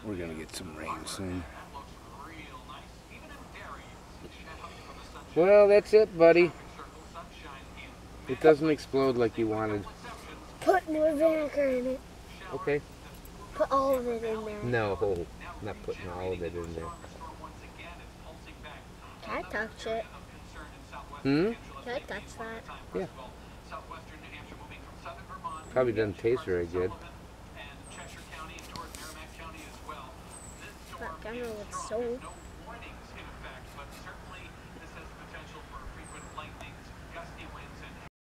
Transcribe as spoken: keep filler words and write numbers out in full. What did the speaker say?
We're gonna get some rain soon. Well, that's it, buddy. It doesn't explode like you wanted. Put more vinegar in it. Okay. Put all of it in there. No, I'm not putting all of it in there. Can I touch it? Hmm? Can I touch that? Yeah. Probably doesn't taste very good. But I don't know what's sold.